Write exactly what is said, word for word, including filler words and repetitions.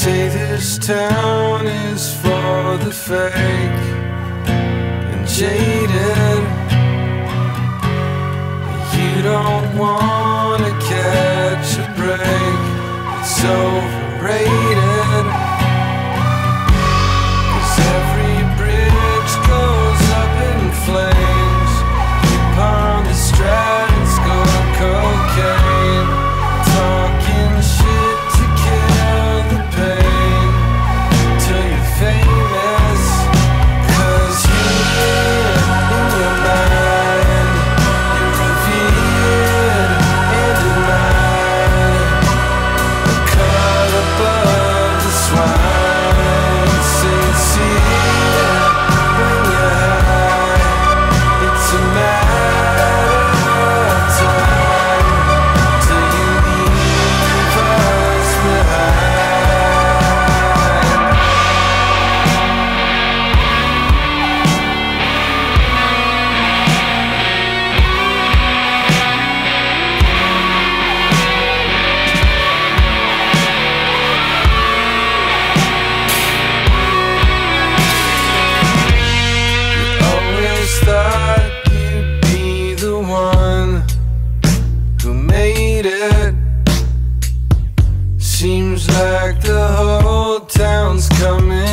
say this town is for the fake and jaded. You don't wanna catch a break, it's overrated. 'Cause every bridge goes up in flames. Keep on the strat and score cocaine, talking shit to kill the pain till you're famous. 'Cause you live in your mind, you're revered and denied, caught above the swines. Sincere when you're high, it's a matter of time till you leave us behind. Thought you'd be the one who made it. Seems like the whole town's coming